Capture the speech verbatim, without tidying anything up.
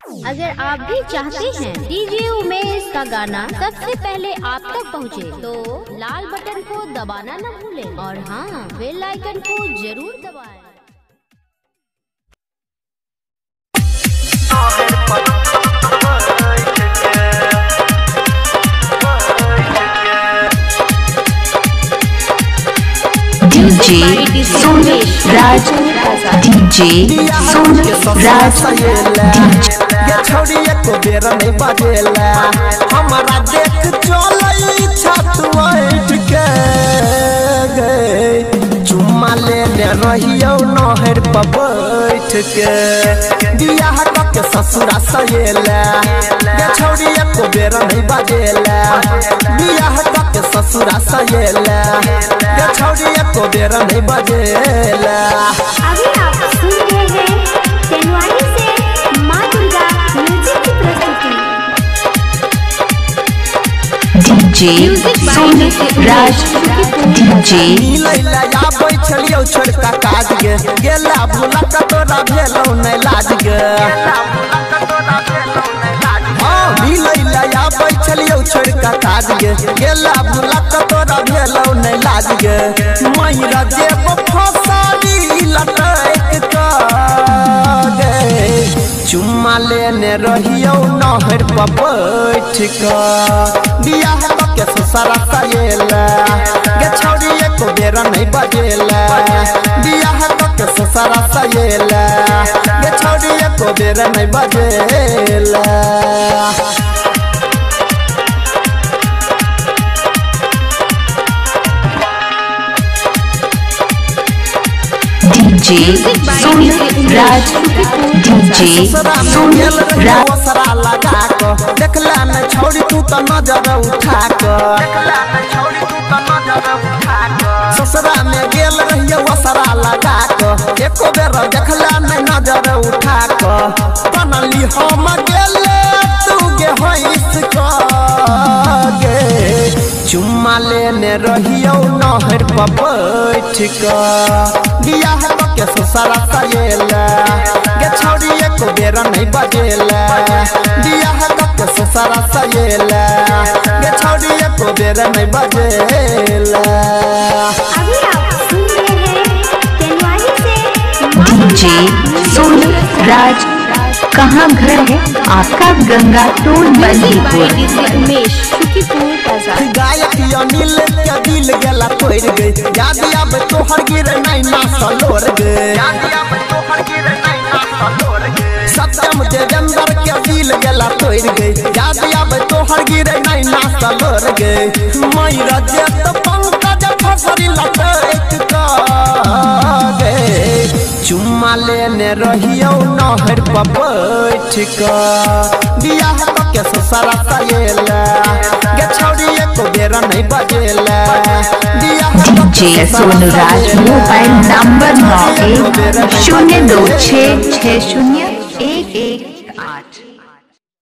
अगर आप भी चाहते हैं डीजे उमेश का गाना सबसे पहले आप तक पहुंचे, तो लाल बटन को दबाना न भूलें और हाँ, बेल आइकन को जरूर दबाएं। डीजे सोनू राज, डीजे सोनू राज, ये छोड़ी एको बेर नहीं बजेला, हमारा देख चलई छत बैठ के गए, चुम्मा लेने रहियो नहर पर बैठ के, बियाह के ससुरा सहेला, ये छोड़ी एको बेर नहीं बजेला, बियाह के ससुरा सहेला, ये छोड़ी एको बेर नहीं बजेला। अभी आप सुन रहे हैं तेनवाड़ी से माँ दुर्गा म्यूजिक की प्रस्तुति। डीजे सोनू राज, डीजे लैला या बैठलियो छोड़का काज गे, गेला भूला का तोरा भेलौ नै लाज गे, हां लैला या बैठलियो छोड़का काज गे, गेला भूला का तोरा भेलौ नै लाज गे, महिरा जेब फसारी लटक का गे, चुम्मा लेने रहियो नहर पर बैठ का, बियाह के ससुरा सहेला, गे छोड़ी एको बेर नहीं बजेला, बियाह के ससुरा सहेला, गे छोड़ी एको बेर नहीं बजेला। डीजे सोनू राज, डीजे सोनू राज, ओसरा लगा को देखला न छोड़ी तू त नजर उठा को, ससुरा में गेल रहियो ओसरा लगा को, एको बेर देखला न नजर उठा को, बनली हम गेले तू गे होइस को गे, चुम्मा लेने रहियो नहर पर बैठ का, बियाह के ससुरा सहेला, गे छोड़ी एको बेर नहीं बजेला, बियाह के ससुरा सहेला, गे छोड़ी एको बेर नहीं बजेला। अभी आप सुन रहे हैं तेनवाड़ी से डीजे सोनू राज, कहाँ घर है आपका? गंगा टोल बंदीपुर। उमेश सुखीपुर बाजार। गायक अनिल के दिल गेला तोड़ गई, याद आब तोहर गिर नहीं ना सलोर गए, सत्यम देवेंद्र के दिल गेला तोड़ गई, याद आब तोहर गिर नहीं ना सलोर गए, मैरा जेत पंकज फसरी लटक का गए, चुम्मा लेने रहियो नहर पर बैठ का, बियाह के ससुरा सहेला, गे छोड़ी एको बेर नहीं बजेला, DJ Sonu Raj, mobile number नौ एक शून्य दो छः छः शून्य